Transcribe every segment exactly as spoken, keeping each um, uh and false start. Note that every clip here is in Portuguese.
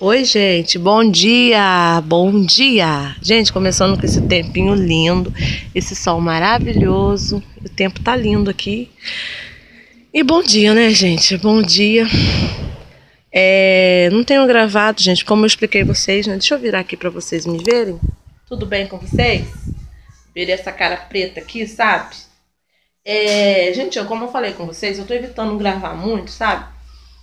Oi, gente, bom dia, bom dia. Gente, começando com esse tempinho lindo, esse sol maravilhoso, o tempo tá lindo aqui. E bom dia, né, gente, bom dia. É, não tenho gravado, gente, como eu expliquei vocês, né, deixa eu virar aqui pra vocês me verem. Tudo bem com vocês? Verem essa cara preta aqui, sabe? É, gente, eu, como eu falei com vocês, eu tô evitando gravar muito, sabe?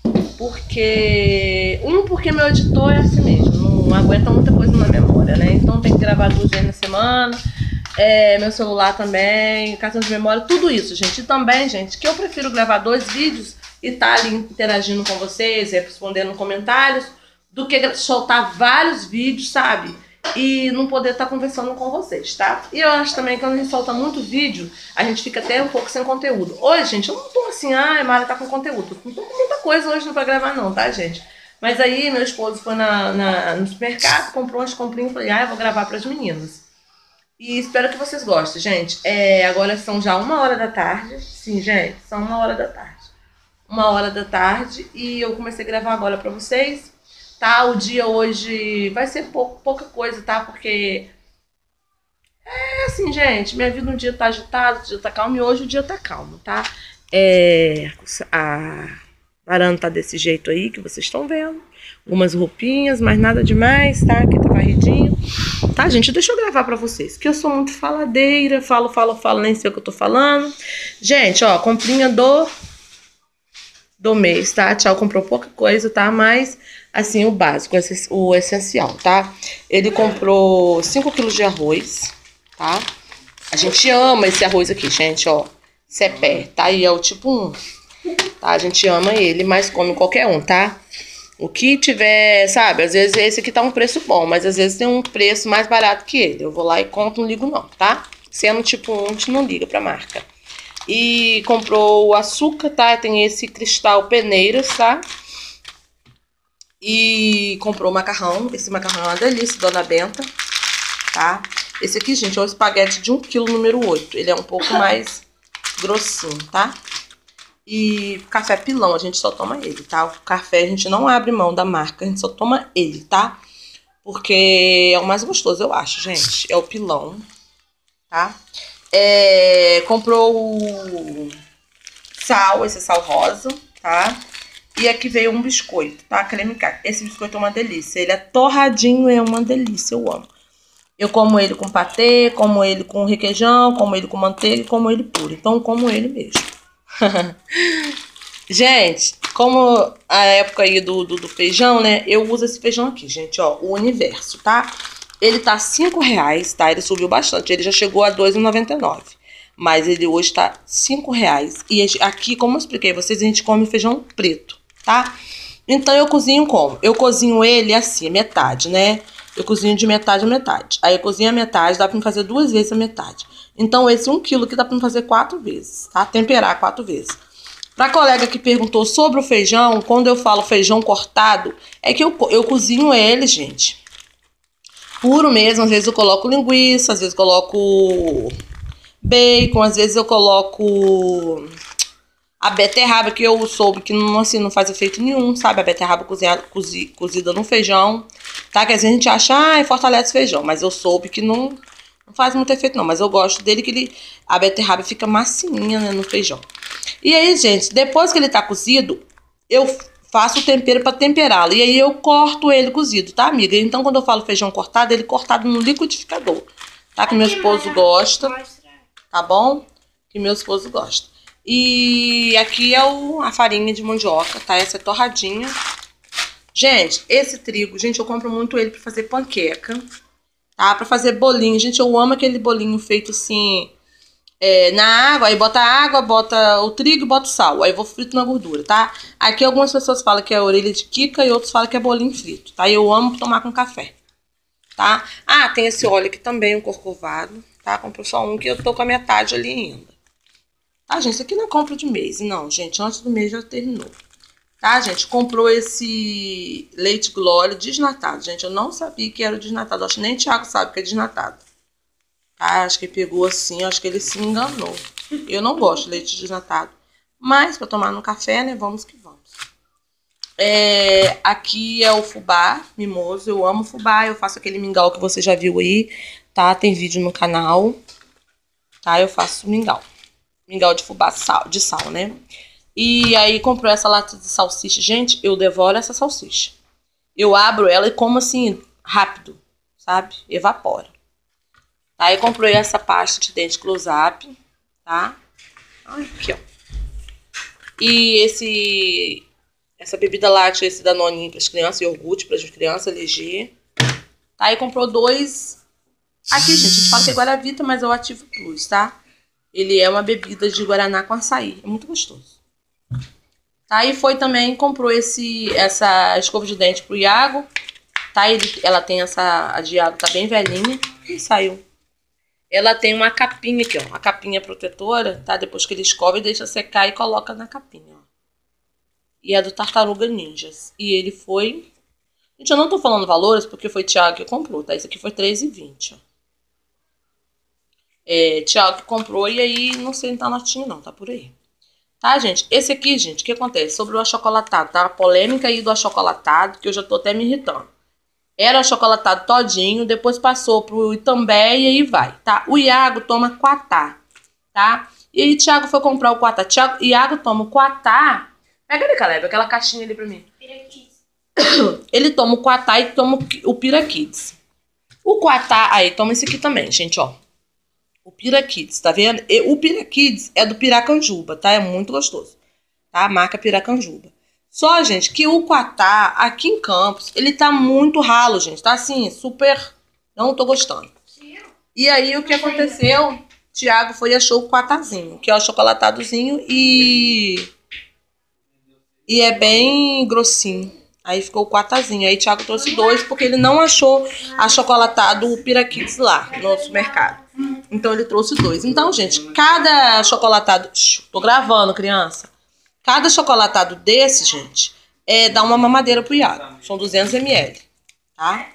Porque, um, porque meu editor é assim mesmo, não aguenta muita coisa na memória, né? Então tem que gravar duas vezes na semana, é, meu celular também, cartão de memória, tudo isso, gente. E também, gente, que eu prefiro gravar dois vídeos e estar ali interagindo com vocês, respondendo comentários, do que soltar vários vídeos, sabe? E não poder estar conversando com vocês, tá? E eu acho também que quando a gente solta muito vídeo, a gente fica até um pouco sem conteúdo. Hoje, gente, eu não tô assim, ah, a Mara tá com conteúdo. Não tô com muita coisa hoje pra gravar não, tá, gente? Mas aí meu esposo foi na, na, no supermercado, comprou umas comprinhas e falei, ah, eu vou gravar pras meninas. E espero que vocês gostem, gente. É, agora são já uma hora da tarde. Sim, gente, são uma hora da tarde. Uma hora da tarde e eu comecei a gravar agora pra vocês. Tá, o dia hoje vai ser pouco, pouca coisa, tá? Porque é assim, gente, minha vida um dia tá agitado, o dia tá calmo e hoje o dia tá calmo, tá? É, a varanda tá desse jeito aí que vocês estão vendo. Algumas roupinhas, mas nada demais, tá? Aqui tá varridinho. Tá, gente? Deixa eu gravar pra vocês, que eu sou muito faladeira, falo, falo, falo, nem sei o que eu tô falando. Gente, ó, comprinha do do mês, tá? Tchau, comprou pouca coisa, tá? Mas, assim, o básico, o essencial, tá? Ele comprou cinco quilos de arroz, tá? A gente ama esse arroz aqui, gente, ó. Cepé, tá? E é o tipo um, tá? A gente ama ele, mas come qualquer um, tá? O que tiver, sabe? Às vezes esse aqui tá um preço bom, mas às vezes tem um preço mais barato que ele. Eu vou lá e compro, não ligo não, tá? Sendo tipo um, a gente não liga pra marca. E comprou o açúcar, tá? Tem esse cristal peneiras, tá? E comprou o macarrão. Esse macarrão é uma delícia, Dona Benta, tá? Esse aqui, gente, é o espaguete de um quilo número oito. Ele é um pouco mais grossinho, tá? E café pilão, a gente só toma ele, tá? O café a gente não abre mão da marca, a gente só toma ele, tá? Porque é o mais gostoso, eu acho, gente. É o pilão, tá? É, comprou o sal, esse sal rosa, tá? E aqui veio um biscoito, tá? Creme caqui. Esse biscoito é uma delícia. Ele é torradinho, é uma delícia, eu amo. Eu como ele com patê, como ele com requeijão, como ele com manteiga e como ele puro. Então, eu como ele mesmo. Gente, como a época aí do, do, do feijão, né? Eu uso esse feijão aqui, gente, ó. O Universo, tá? Ele tá cinco reais, tá? Ele subiu bastante. Ele já chegou a dois reais e noventa e nove centavos. Mas ele hoje tá cinco reais. E aqui, como eu expliquei a vocês, a gente come feijão preto, tá? Então eu cozinho como? Eu cozinho ele assim, metade, né? Eu cozinho de metade a metade. Aí eu cozinho a metade, dá pra me fazer duas vezes a metade. Então esse um quilo aqui dá pra me fazer quatro vezes, tá? Temperar quatro vezes. Pra colega que perguntou sobre o feijão, quando eu falo feijão cortado, é que eu, eu cozinho ele, gente, puro mesmo. Às vezes eu coloco linguiça, às vezes eu coloco bacon, às vezes eu coloco a beterraba, que eu soube que não, assim, não faz efeito nenhum, sabe? A beterraba cozinhada, cozi, cozida no feijão, tá? Que às vezes a gente acha, ah, fortalece o feijão, mas eu soube que não, não faz muito efeito não. Mas eu gosto dele, que ele, a beterraba fica massinha, né, no feijão. E aí, gente, depois que ele tá cozido, eu faço o tempero pra temperá-lo. E aí eu corto ele cozido, tá, amiga? Então, quando eu falo feijão cortado, ele cortado no liquidificador, tá? Que meu esposo gosta, tá bom? Que meu esposo gosta. E aqui é o, a farinha de mandioca, tá? Essa é torradinha. Gente, esse trigo, gente, eu compro muito ele pra fazer panqueca, tá? Pra fazer bolinho. Gente, eu amo aquele bolinho feito assim, é, na água. Aí bota a água, bota o trigo e bota o sal. Aí eu vou frito na gordura, tá? Aqui algumas pessoas falam que é orelha de quica e outros falam que é bolinho frito, tá? Eu amo tomar com café, tá? Ah, tem esse óleo aqui também, um corcovado, tá? Comprei só um, que eu tô com a metade ali ainda. Tá, gente? Isso aqui não é compra de mês, não, gente. Antes do mês já terminou. Tá, gente? Comprou esse leite Glória desnatado. Gente, eu não sabia que era desnatado. Acho que nem o Thiago sabe que é desnatado. Tá? Acho que ele pegou assim, acho que ele se enganou. Eu não gosto de leite desnatado. Mas, pra tomar no café, né? Vamos que vamos. É, aqui é o fubá mimoso. Eu amo fubá. Eu faço aquele mingau que você já viu aí, tá? Tem vídeo no canal, tá? Eu faço mingau. Mingau de fubá sal, de sal, né? E aí comprou essa lata de salsicha. Gente, eu devoro essa salsicha. Eu abro ela e como assim, rápido, sabe? Evapora. Aí comprei essa pasta de dente close-up, tá? Aqui, ó. E esse... Essa bebida láctea, esse danoninho para as crianças, iogurte para as crianças, L G. Tá? E comprou dois... Aqui, gente, a gente fala que é Guaravita, mas é o Ativo Plus, tá? Ele é uma bebida de guaraná com açaí. É muito gostoso. Tá? E foi também, comprou esse, essa escova de dente pro Iago. Tá? Ele, ela tem essa... A de Iago tá bem velhinha. E saiu. Ela tem uma capinha aqui, ó. Uma capinha protetora, tá? Depois que ele escova, ele deixa secar e coloca na capinha, ó. E é do Tartaruga Ninjas. E ele foi... Gente, eu não tô falando valores porque foi Thiago que comprou, tá? Esse aqui foi três reais e vinte centavos, ó. É, Thiago que comprou e aí não sei, não tá notinho não, tá por aí. Tá, gente? Esse aqui, gente, o que acontece? Sobre o achocolatado, tá? A polêmica aí do achocolatado, que eu já tô até me irritando. Era achocolatado todinho, depois passou pro Itambé e aí vai, tá? O Iago toma Quatá, tá? E aí Thiago foi comprar o Quatá. Thiago, Iago toma o Quatá. Pega ali, Caleb, aquela caixinha ali pra mim. Ele toma o Quatá e toma o Pirakids. O Quatá, aí, toma esse aqui também, gente, ó. O Pirakids, tá vendo? E o Pirakids é do Piracanjuba, tá? É muito gostoso, tá? A marca Piracanjuba. Só, gente, que o Quatá, aqui em Campos, ele tá muito ralo, gente. Tá assim, super... Não tô gostando. E aí, o que aconteceu? Thiago foi e achou o Quatazinho, que é o chocolatadozinho e... E é bem grossinho. Aí ficou o Quatazinho. Aí o Thiago trouxe dois, porque ele não achou achocolatado o Pirakids lá no supermercado. Então ele trouxe dois. Então, gente, cada chocolatado... Tô gravando, criança. Cada chocolatado desse, gente, é, dá uma mamadeira pro Iago. São duzentos mililitros, tá?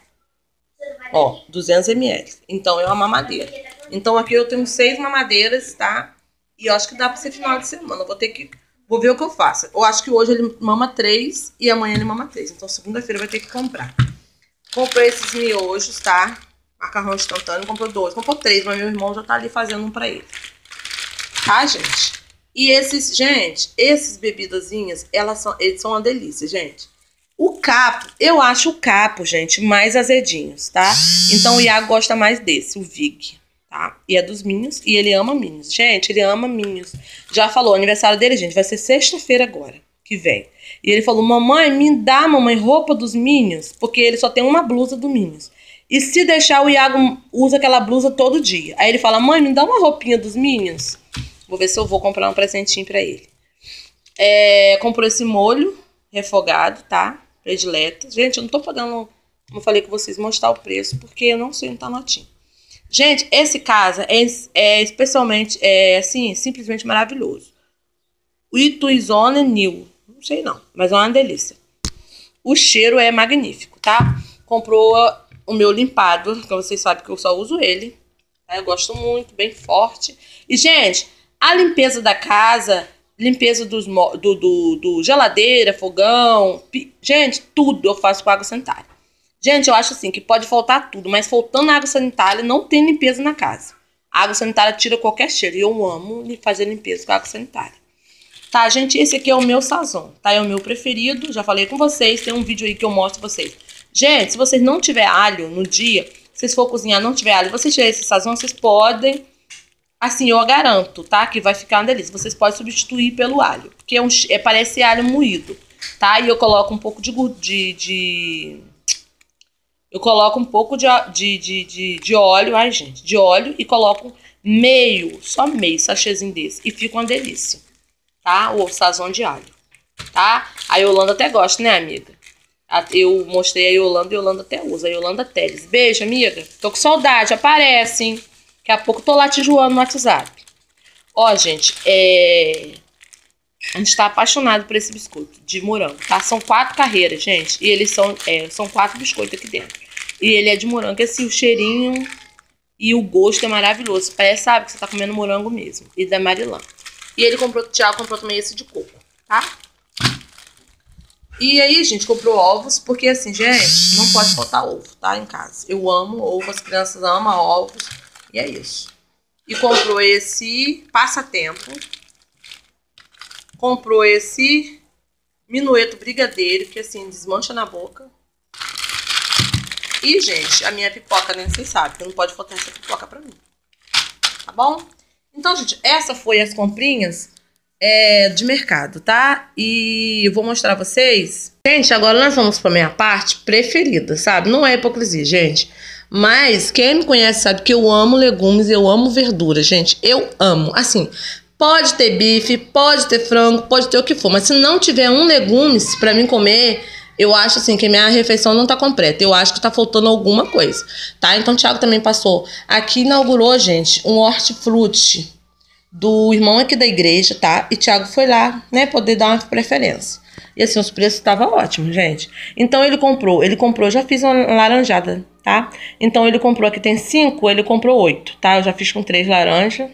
Ó, duzentos mililitros. Então é uma mamadeira. Então aqui eu tenho seis mamadeiras, tá? E eu acho que dá pra ser final de semana. Eu vou ter que... Vou ver o que eu faço. Eu acho que hoje ele mama três e amanhã ele mama três. Então segunda-feira vai ter que comprar. Comprei esses miojos, tá? Macarrão instantâneo. Comprou dois. Comprou três, mas meu irmão já tá ali fazendo um pra ele. Tá, gente? E esses, gente, esses bebidazinhas, elas são, eles são uma delícia, gente. O capo, eu acho o capo, gente, mais azedinhos, tá? Então o Iago gosta mais desse, o Vig. Tá? E é dos Minions, e ele ama Minions. Gente, ele ama Minions. Já falou, o aniversário dele, gente, vai ser sexta-feira agora, que vem. E ele falou, mamãe, me dá, mamãe, roupa dos Minions, porque ele só tem uma blusa do Minions. E se deixar, o Iago usa aquela blusa todo dia. Aí ele fala, mãe, me dá uma roupinha dos Minions. Vou ver se eu vou comprar um presentinho pra ele. É, comprou esse molho refogado, tá? Predileto. Gente, eu não tô podendo, como eu falei com vocês, mostrar o preço, porque eu não sei onde tá a notinha. Gente, esse casa é, é especialmente, é assim, simplesmente maravilhoso. O Ituizone New, não sei não, mas é uma delícia. O cheiro é magnífico, tá? Comprou o meu limpado, que vocês sabem que eu só uso ele. Tá? Eu gosto muito, bem forte. E, gente, a limpeza da casa, limpeza dos, do, do, do geladeira, fogão, gente, tudo eu faço com água sanitária. Gente, eu acho assim que pode faltar tudo, mas faltando água sanitária, não tem limpeza na casa. A água sanitária tira qualquer cheiro e eu amo fazer limpeza com água sanitária. Tá, gente, esse aqui é o meu sazon, tá? É o meu preferido, já falei com vocês, tem um vídeo aí que eu mostro pra vocês. Gente, se vocês não tiver alho no dia, se vocês for cozinhar não tiver alho, vocês tiverem esse sazon, vocês podem, assim, eu garanto, tá? Que vai ficar uma delícia. Vocês podem substituir pelo alho, porque é um, é, parece alho moído, tá? E eu coloco um pouco de... de, de Eu coloco um pouco de, de, de, de, de óleo, ai gente, de óleo e coloco meio, só meio sachêzinho desse. E fica uma delícia, tá? O sazon de alho, tá? A Yolanda até gosta, né, amiga? Eu mostrei a Yolanda e a Yolanda até usa. A Yolanda Teles. Beijo, amiga. Tô com saudade, aparece, hein? Daqui a pouco tô lá te joando no WhatsApp. Ó, gente, é... a gente tá apaixonado por esse biscoito de morango, tá? São quatro carreiras, gente. E eles são, é, são quatro biscoitos aqui dentro. E ele é de morango, assim, o cheirinho e o gosto é maravilhoso. Parece, sabe, que você tá comendo morango mesmo. E da Marilã. E ele comprou, o Thiago comprou também esse de coco, tá? E aí, gente, comprou ovos, porque assim, gente, não pode faltar ovo, tá? Em casa. Eu amo ovo, as crianças amam ovos. E é isso. E comprou esse passatempo. Comprou esse minueto brigadeiro, que assim, desmancha na boca. E, gente, a minha pipoca, né? Vocês sabem que não pode faltar essa pipoca pra mim. Tá bom? Então, gente, essa foi as comprinhas é, de mercado, tá? E eu vou mostrar pra vocês. Gente, agora nós vamos pra minha parte preferida, sabe? Não é hipocrisia, gente. Mas quem me conhece sabe que eu amo legumes, eu amo verdura, gente. Eu amo. Assim, pode ter bife, pode ter frango, pode ter o que for. Mas se não tiver um legumes pra mim comer, eu acho assim que a minha refeição não tá completa. Eu acho que tá faltando alguma coisa, tá? Então o Thiago também passou. Aqui inaugurou, gente, um hortifruti do irmão aqui da igreja, tá? E Thiago foi lá, né, poder dar uma preferência. E assim, os preços estavam ótimos, gente. Então ele comprou, ele comprou, já fiz uma laranjada, tá? Então ele comprou, aqui tem cinco, ele comprou oito, tá? Eu já fiz com três laranjas,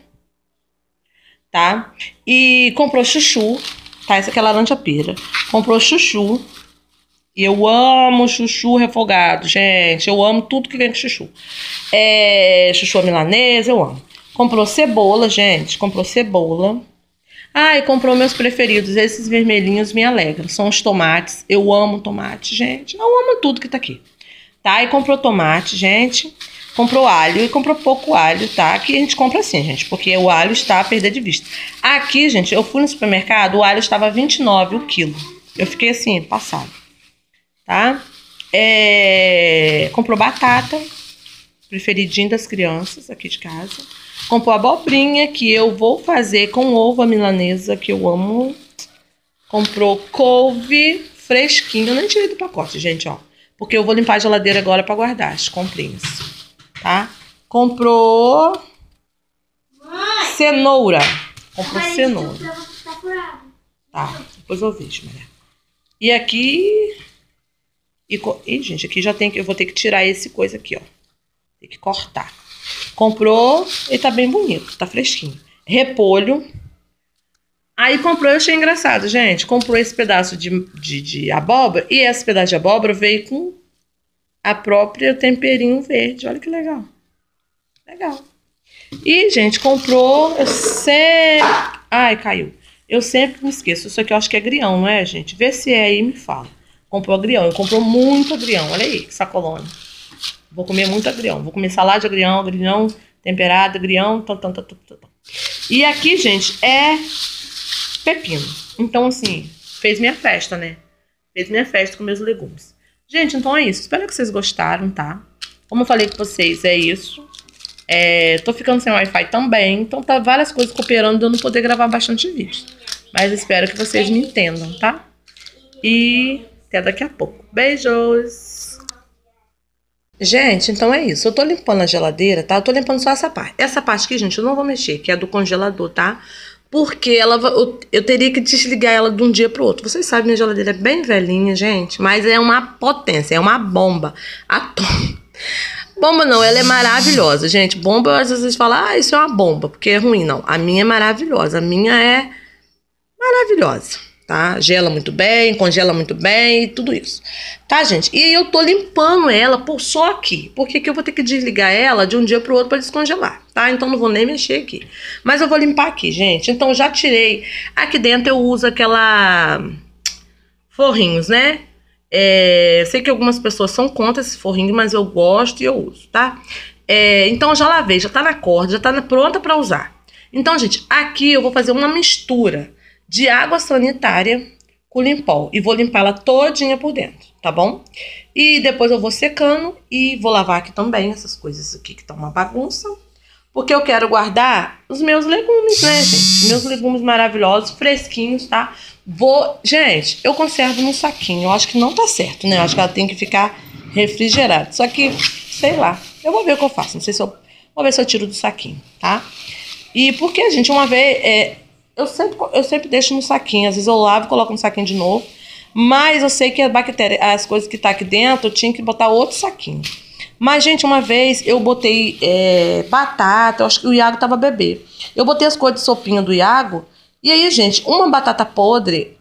tá? E comprou chuchu, tá? Essa aqui é laranja pera. Comprou chuchu. E eu amo chuchu refogado, gente. Eu amo tudo que vem com chuchu. É, chuchu milanesa, eu amo. Comprou cebola, gente. Comprou cebola. Ah, e comprou meus preferidos. Esses vermelhinhos me alegram. São os tomates. Eu amo tomate, gente. Eu amo tudo que tá aqui. Tá? E comprou tomate, gente. Comprou alho. E comprou pouco alho, tá? Aqui a gente compra assim, gente. Porque o alho está a perder de vista. Aqui, gente, eu fui no supermercado. O alho estava vinte e nove o quilo. Eu fiquei assim, passado. Tá? É... Comprou batata. Preferidinho das crianças aqui de casa. Comprou abobrinha, que eu vou fazer com ovo a milanesa, que eu amo. Comprou couve fresquinho. Eu nem tirei do pacote, gente, ó. Porque eu vou limpar a geladeira agora pra guardar as comprinhas. Tá? Comprou cenoura. Comprou cenoura. Tá, depois eu vejo, mulher. E aqui... E, e, gente, aqui já tem que... Eu vou ter que tirar esse coisa aqui, ó. Tem que cortar. Comprou, ele tá bem bonito, tá fresquinho. Repolho. Aí comprou, eu achei engraçado, gente. Comprou esse pedaço de, de, de abóbora. E esse pedaço de abóbora veio com a própria temperinho verde. Olha que legal. Legal. E, gente, comprou... Eu sempre... Ai, caiu. Eu sempre me esqueço. Isso aqui eu acho que é agrião, não é, gente? Vê se é aí e me fala. Comprou agrião. Comprou muito agrião. Olha aí, que sacolona. Vou comer muito agrião. Vou comer salada de agrião, agrião temperado, agrião. Tam, tam, tam, tam, tam. E aqui, gente, é pepino. Então, assim, fez minha festa, né? Fez minha festa com meus legumes. Gente, então é isso. Espero que vocês gostaram, tá? Como eu falei com vocês, é isso. É, tô ficando sem Wi-Fi também. Então tá várias coisas cooperando de eu não poder gravar bastante vídeo. Mas espero que vocês me entendam, tá? E até daqui a pouco. Beijos! Gente, então é isso. Eu tô limpando a geladeira, tá? Eu tô limpando só essa parte. Essa parte aqui, gente, eu não vou mexer, que é do congelador, tá? Porque ela, eu, eu teria que desligar ela de um dia pro outro. Vocês sabem, minha geladeira é bem velhinha, gente. Mas é uma potência, é uma bomba. Atômica. Bomba não, ela é maravilhosa, gente. Bomba, às vezes fala, ah, isso é uma bomba, porque é ruim. Não, a minha é maravilhosa. A minha é maravilhosa. Tá? Gela muito bem, congela muito bem, tudo isso. Tá, gente? E eu tô limpando ela por só aqui. Porque aqui eu vou ter que desligar ela de um dia pro outro pra descongelar, tá? Então não vou nem mexer aqui. Mas eu vou limpar aqui, gente. Então já tirei. Aqui dentro eu uso aquela... forrinhos, né? É... Sei que algumas pessoas são contra esse forrinho, mas eu gosto e eu uso, tá? É... Então eu já lavei, já tá na corda, já tá pronta pra usar. Então, gente, aqui eu vou fazer uma mistura de água sanitária com limpol. E vou limpar ela todinha por dentro, tá bom? E depois eu vou secando e vou lavar aqui também essas coisas aqui que estão uma bagunça. Porque eu quero guardar os meus legumes, né, gente? Meus legumes maravilhosos, fresquinhos, tá? Vou... Gente, eu conservo num saquinho. Eu acho que não tá certo, né? Eu acho que ela tem que ficar refrigerada. Só que, sei lá. Eu vou ver o que eu faço. Não sei se eu... Vou ver se eu tiro do saquinho, tá? E porque, gente, uma vez... É... Eu sempre, eu sempre deixo no saquinho. Às vezes eu lavo e coloco no saquinho de novo. Mas eu sei que a bactéria, as coisas que tá aqui dentro, eu tinha que botar outro saquinho. Mas, gente, uma vez eu botei é, batata. Eu acho que o Iago tava bebê. Eu botei as coisas de sopinha do Iago. E aí, gente, uma batata podre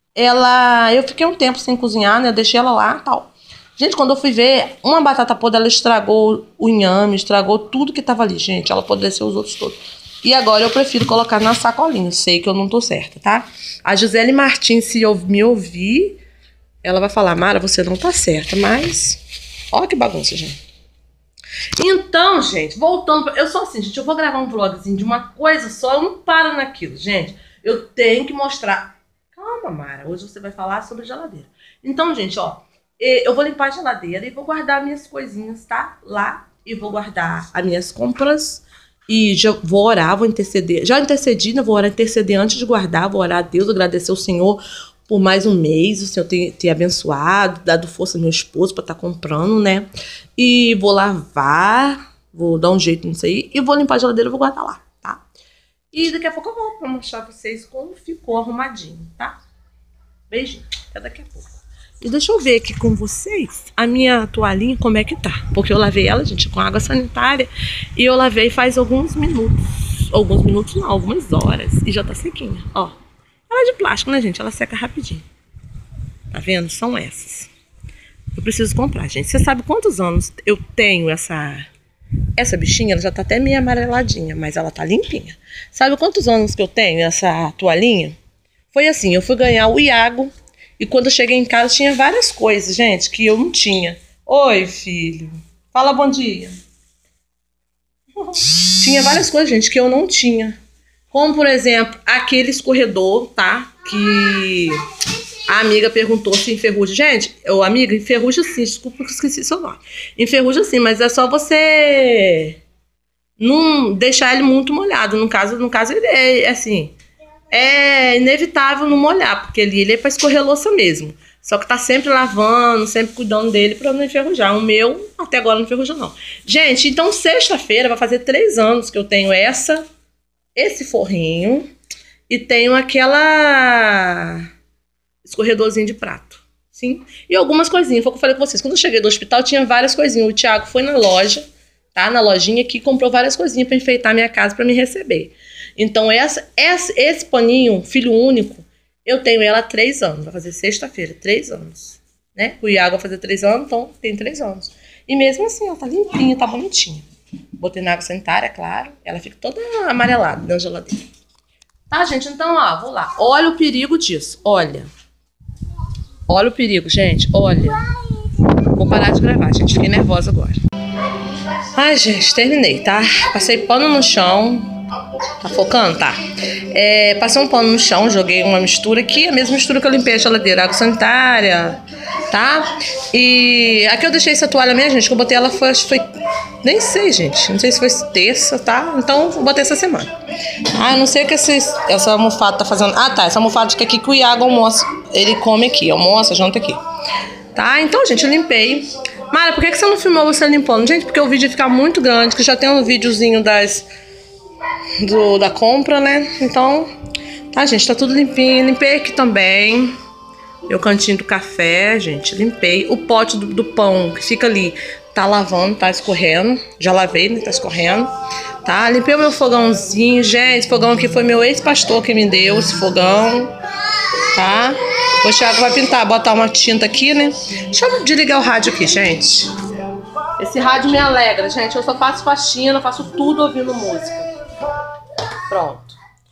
ela... Eu fiquei um tempo sem cozinhar, né? Eu deixei ela lá e tal. Gente, quando eu fui ver, uma batata podre, ela estragou o inhame, estragou tudo que tava ali, gente. Ela apodreceu os outros todos. E agora eu prefiro colocar na sacolinha. Sei que eu não tô certa, tá? A Gisele Martins, se eu me ouvir, ela vai falar, Mara, você não tá certa, mas... Olha que bagunça, gente. Então, gente, voltando... Pra... Eu sou assim, gente, eu vou gravar um vlogzinho de uma coisa só, eu não paro naquilo, gente. Eu tenho que mostrar... Calma, Mara, hoje você vai falar sobre geladeira. Então, gente, ó, eu vou limpar a geladeira e vou guardar minhas coisinhas, tá? Lá, e vou guardar as minhas compras... E já vou orar, vou interceder. Já intercedi, né? Vou orar, interceder antes de guardar. Vou orar a Deus, agradecer ao Senhor por mais um mês. O Senhor ter, ter abençoado, dado força ao meu esposo para estar tá comprando, né? E vou lavar, vou dar um jeito nisso aí. E vou limpar a geladeira e vou guardar lá, tá? E daqui a pouco eu volto para mostrar pra vocês como ficou arrumadinho, tá? Beijinho, até daqui a pouco. E deixa eu ver aqui com vocês a minha toalhinha, como é que tá. Porque eu lavei ela, gente, com água sanitária. E eu lavei faz alguns minutos. Alguns minutos não, algumas horas. E já tá sequinha, ó. Ela é de plástico, né, gente? Ela seca rapidinho. Tá vendo? São essas. Eu preciso comprar, gente. Você sabe quantos anos eu tenho essa... Essa bichinha, ela já tá até meio amareladinha, mas ela tá limpinha. Sabe quantos anos que eu tenho essa toalhinha? Foi assim, eu fui ganhar o Iago... E quando eu cheguei em casa, tinha várias coisas, gente, que eu não tinha. Oi, filho. Fala bom dia. Tinha várias coisas, gente, que eu não tinha. Como, por exemplo, aquele escorredor, tá? Que a amiga perguntou se enferruja. Gente, ô amiga, enferruja sim. Desculpa que eu esqueci seu nome. Enferruja sim, mas é só você não deixar ele muito molhado. No caso, no caso ele é assim... É inevitável não molhar, porque ali ele é para escorrer louça mesmo. Só que tá sempre lavando, sempre cuidando dele para não enferrujar. O meu, até agora, não enferruja não. Gente, então sexta-feira vai fazer três anos que eu tenho essa, esse forrinho e tenho aquela escorredorzinho de prato. Sim? E algumas coisinhas. Foi o que eu falei com vocês. Quando eu cheguei do hospital, tinha várias coisinhas. O Thiago foi na loja, tá? Na lojinha aqui, comprou várias coisinhas para enfeitar a minha casa para me receber. Então, essa, essa, esse paninho, filho único, eu tenho ela há três anos. Vai fazer sexta-feira, três anos. Né? O Iago vai fazer três anos, então tem três anos. E mesmo assim, ela tá limpinha, tá bonitinha. Botei na água sanitária, claro. Ela fica toda amarelada na geladeira. Tá, gente? Então, ó, vou lá. Olha o perigo disso. Olha. Olha o perigo, gente. Olha. Vou parar de gravar, gente. Fiquei nervosa agora. Ai, gente, terminei, tá? Passei pano no chão. Tá focando? Tá. É, passei um pano no chão, joguei uma mistura aqui, a mesma mistura que eu limpei a geladeira, água sanitária, tá? E aqui eu deixei essa toalha minha, gente, que eu botei ela, foi, acho que foi, nem sei, gente, não sei se foi terça, tá? Então, eu botei essa semana. Ah, eu não sei o que essa, essa almofada tá fazendo. Ah, tá, essa almofada que aqui que o Iago almoça, ele come aqui, almoça, janta aqui. Tá? Então, gente, eu limpei. Mara, por que, que você não filmou você limpando? Gente, porque o vídeo ia ficar muito grande, que já tem um videozinho das... Do, da compra, né? Então, tá, gente, tá tudo limpinho. Limpei aqui também meu cantinho do café, gente, limpei. O pote do, do pão que fica ali, tá lavando, tá escorrendo. Já lavei, né? Tá escorrendo. Tá, limpei o meu fogãozinho. Gente, esse fogão aqui foi meu ex-pastor que me deu esse fogão. Tá? O Thiago vai pintar, botar uma tinta aqui, né? Deixa eu desligar o rádio aqui, gente. Esse rádio me alegra, gente. Eu só faço faxina, faço tudo ouvindo música. Pronto.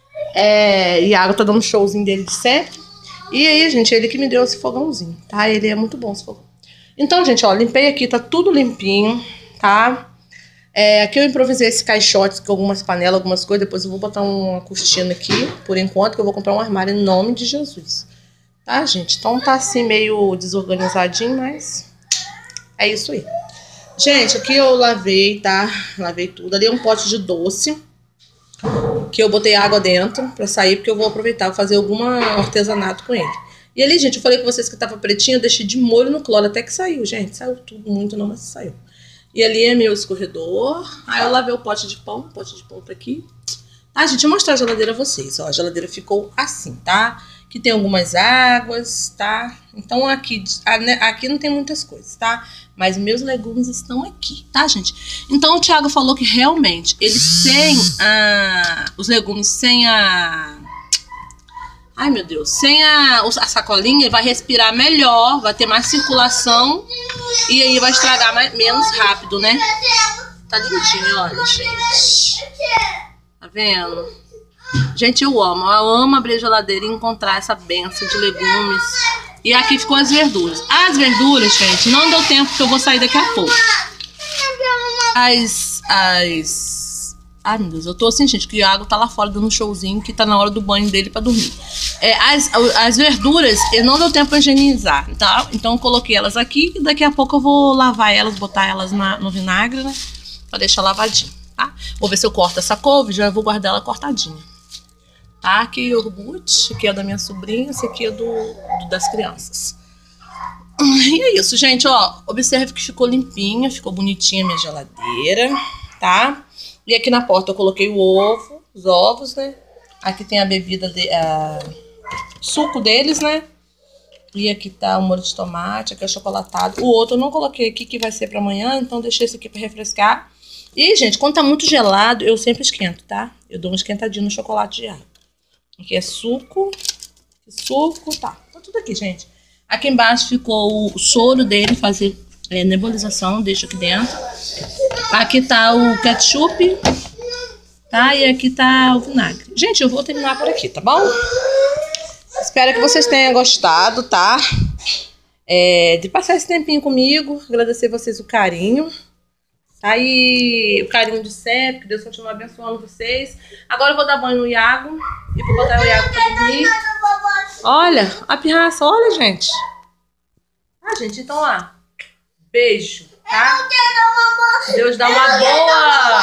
É, Iago tá dando um showzinho dele de sempre. E aí, gente, ele que me deu esse fogãozinho, tá? Ele é muito bom esse fogão. Então, gente, ó, limpei aqui, tá tudo limpinho, tá? É, aqui eu improvisei esse caixote com algumas panelas, algumas coisas. Depois eu vou botar uma cortina aqui, por enquanto, que eu vou comprar um armário em nome de Jesus. Tá, gente? Então tá assim meio desorganizadinho, mas é isso aí. Gente, aqui eu lavei, tá? Lavei tudo. Ali é um pote de doce, que eu botei água dentro pra sair, porque eu vou aproveitar, fazer algum artesanato com ele. E ali, gente, eu falei com vocês que tava pretinho, eu deixei de molho no cloro, até que saiu, gente. Saiu tudo, muito não, mas saiu. E ali é meu escorredor. Aí eu lavei o pote de pão, o pote de pão tá aqui. Tá, gente, eu vou mostrar a geladeira a vocês, ó. A geladeira ficou assim, tá? Que tem algumas águas, tá? Então aqui, aqui não tem muitas coisas, tá? Mas meus legumes estão aqui, tá, gente? Então o Thiago falou que realmente ele sem a, os legumes sem a... Ai, meu Deus. Sem a, a sacolinha, vai respirar melhor, vai ter mais circulação e aí vai estragar mais, menos rápido, né? Tá lindinho, olha, gente. Tá vendo? Gente, eu amo. Eu amo abrir a geladeira e encontrar essa benção de legumes. E aqui ficou as verduras. As verduras, gente, não deu tempo porque eu vou sair daqui a pouco. As... as... Ai, meu Deus, eu tô assim, gente, que o Iago tá lá fora dando um showzinho que tá na hora do banho dele pra dormir. É, as, as verduras, eu não deu tempo pra higienizar, tá? Então eu coloquei elas aqui e daqui a pouco eu vou lavar elas, botar elas na, no vinagre, né? Pra deixar lavadinho, tá? Vou ver se eu corto essa couve, já vou guardar ela cortadinha. Tá? Aqui o iogurte, aqui é da minha sobrinha, esse aqui é do, do das crianças. E é isso, gente, ó. Observe que ficou limpinha, ficou bonitinha a minha geladeira, tá? E aqui na porta eu coloquei o ovo, os ovos, né? Aqui tem a bebida, de, a suco deles, né? E aqui tá o molho de tomate, aqui é o chocolatado. O outro eu não coloquei aqui, que vai ser pra amanhã, então deixei esse aqui pra refrescar. E, gente, quando tá muito gelado, eu sempre esquento, tá? Eu dou uma esquentadinha no chocolate de água. Aqui é suco, suco, tá. Tá tudo aqui, gente. Aqui embaixo ficou o soro dele, fazer é, nebulização, deixo aqui dentro. Aqui tá o ketchup, tá? E aqui tá o vinagre. Gente, eu vou terminar por aqui, tá bom? Espero que vocês tenham gostado, tá? É, de passar esse tempinho comigo, agradecer vocês o carinho. Tá? E o carinho de sempre, que Deus continue abençoando vocês. Agora eu vou dar banho no Iago e vou botar o Iago pra dormir. Olha, a pirraça, olha, gente. Ah, gente, então lá. Beijo, tá? Deus dá uma boa.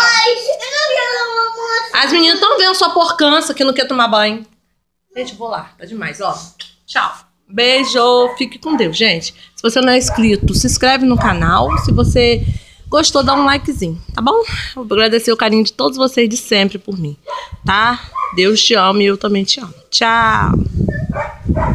As meninas estão vendo sua porcança que não quer tomar banho. Gente, eu vou lá, tá demais, ó. Tchau. Beijo, fique com Deus, gente. Se você não é inscrito, se inscreve no canal. Se você gostou, dá um likezinho, tá bom? Vou agradecer o carinho de todos vocês de sempre por mim, tá? Deus te ama e eu também te amo. Tchau!